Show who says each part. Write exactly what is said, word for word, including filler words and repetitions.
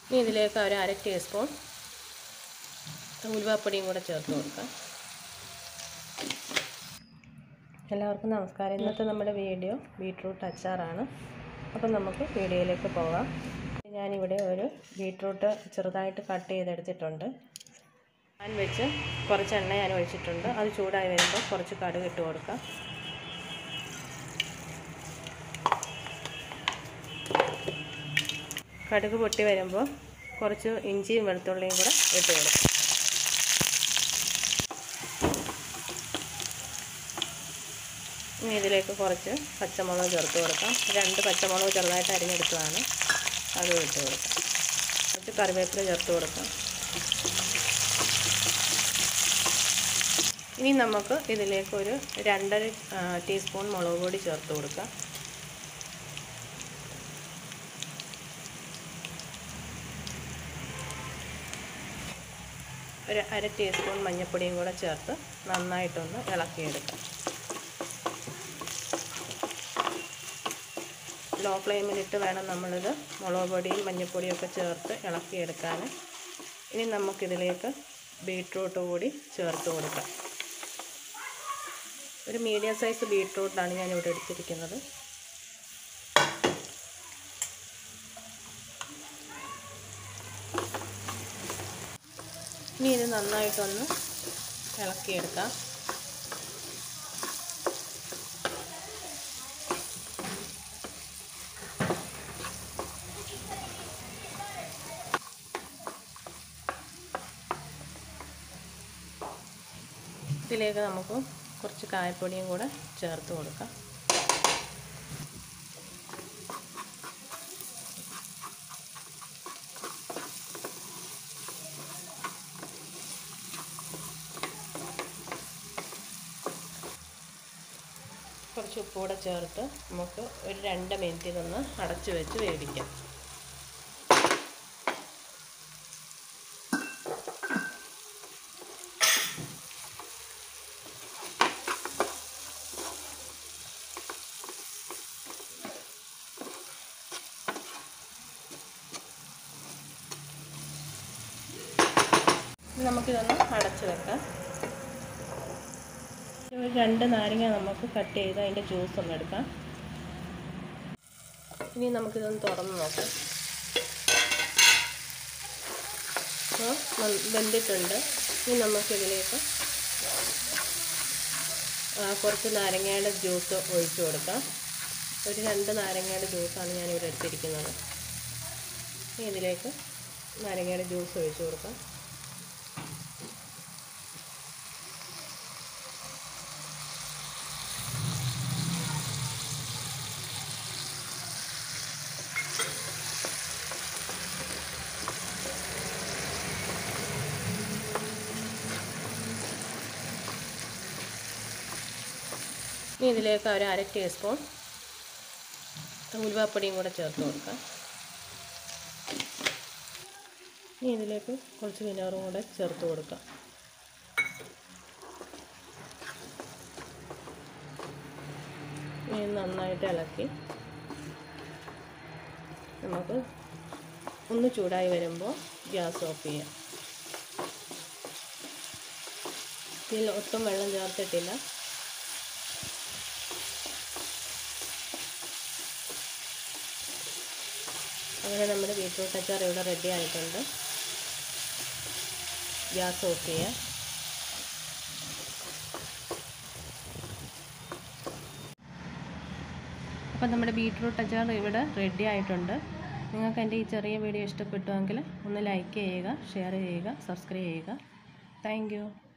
Speaker 1: ഇനി ഇതിലേക്ക് ഒരു അര ടീസ്പൂൺ ഉലുവാപ്പൊടിയും കൂടെ ചേർത്ത് കൊടുക്കാം. എല്ലാവർക്കും നമസ്കാരം. ഇന്നത്തെ നമ്മുടെ വീഡിയോ ബീട്രൂട്ട് അച്ചാറാണ്. അപ്പം നമുക്ക് വീഡിയോയിലേക്ക് പോകാം. ഞാനിവിടെ ഒരു ബീട്രൂട്ട് ചെറുതായിട്ട് കട്ട് ചെയ്തെടുത്തിട്ടുണ്ട്. പാൻ വെച്ച് കുറച്ച് എണ്ണ ഞാൻ ഒഴിച്ചിട്ടുണ്ട്. അത് ചൂടായി വരുമ്പോൾ കുറച്ച് കടുക് ഇട്ട് കൊടുക്കാം. കടുക് പൊട്ടി വരുമ്പോൾ കുറച്ച് ഇഞ്ചിയും വെളുത്തുള്ളിയും കൂടെ ഇട്ട് കൊടുക്കാം. ഇനി ഇതിലേക്ക് കുറച്ച് പച്ചമുളക് ചേർത്ത് കൊടുക്കാം. രണ്ട് പച്ചമുളക് ചെറുതായിട്ട് അരിഞ്ഞെടുത്തതാണ്, അത് ഇട്ട് കൊടുക്കാം. കുറച്ച് കറിവേപ്പില ചേർത്ത് കൊടുക്കാം. ഇനി നമുക്ക് ഇതിലേക്ക് ഒരു രണ്ടര ടീസ്പൂൺ മുളക് പൊടി ചേർത്ത് കൊടുക്കാം. ഒരു അര ടീസ്പൂൺ മഞ്ഞൾപ്പൊടിയും കൂടെ ചേർത്ത് നന്നായിട്ടൊന്ന് ഇളക്കിയെടുക്കാം. ലോ ഫ്ലെയിമിലിട്ട് വേണം നമ്മളിത് മുളക് പൊടിയും മഞ്ഞൾപ്പൊടിയും ഒക്കെ ചേർത്ത് ഇളക്കിയെടുക്കാൻ. ഇനി നമുക്കിതിലേക്ക് ബീട്രൂട്ട് കൂടി ചേർത്ത് കൊടുക്കാം. ഒരു മീഡിയം സൈസ് ബീട്രൂട്ടാണ് ഞാനിവിടെ എടുത്തിരിക്കുന്നത്. ഇനി ഇത് നന്നായിട്ടൊന്ന് ഇളക്കിയെടുക്കാം. ഇതിലേക്ക് നമുക്ക് കുറച്ച് കായപ്പൊടിയും കൂടെ ചേർത്ത് കൊടുക്കാം. കുറച്ച് ഉപ്പ് കൂടെ ചേർത്ത് നമുക്ക് ഒരു രണ്ട് മിനിറ്റ് ഇതൊന്ന് അടച്ചു വെച്ച് വേവിക്കാം. നമുക്കിതൊന്ന് അടച്ചു വെക്കാം. ഒരു രണ്ട് നാരങ്ങ നമുക്ക് കട്ട് ചെയ്ത് അതിൻ്റെ ജ്യൂസ് ഒന്ന് എടുക്കാം. ഇനി നമുക്കിതൊന്ന് തുറന്ന് നോക്കാം. അപ്പോൾ വെന്തിട്ടുണ്ട്. ഇനി നമുക്കിതിലേക്ക് കുറച്ച് നാരങ്ങയുടെ ജ്യൂസ് ഒഴിച്ചു കൊടുക്കാം. ഒരു രണ്ട് നാരങ്ങയുടെ ജ്യൂസാണ് ഞാനിവിടെ എടുത്തിരിക്കുന്നത്. ഇനി ഇതിലേക്ക് നാരങ്ങയുടെ ജ്യൂസ് ഒഴിച്ചു കൊടുക്കാം. ഇനി ഇതിലേക്ക് ഒരു അര ടീസ്പൂൺ ഉലുവാപ്പൊടിയും കൂടെ ചേർത്ത് കൊടുക്കാം. ഇനി ഇതിലേക്ക് കുറച്ച് വിനാഗിരിയും കൂടെ ചേർത്ത് കൊടുക്കാം. ഇനി നന്നായിട്ട് ഇളക്കി നമുക്ക് ഒന്ന് ചൂടായി വരുമ്പോൾ ഗ്യാസ് ഓഫ് ചെയ്യാം. ഇതിൽ ഒട്ടും വെള്ളം ചേർത്തിട്ടില്ല. അങ്ങനെ നമ്മുടെ ബീട്രൂട്ട് അച്ചാർ ഇവിടെ റെഡി ആയിട്ടുണ്ട്. ഗ്യാസ് ഓഫ് ചെയ്യാം. അപ്പം നമ്മുടെ ബീട്രൂട്ട് അച്ചാർ ഇവിടെ റെഡി ആയിട്ടുണ്ട്. നിങ്ങൾക്ക് എൻ്റെ ഈ ചെറിയ വീഡിയോ ഇഷ്ടപ്പെട്ടുവെങ്കിൽ ഒന്ന് ലൈക്ക് ചെയ്യുക, ഷെയർ ചെയ്യുക, സബ്സ്ക്രൈബ് ചെയ്യുക. Thank U.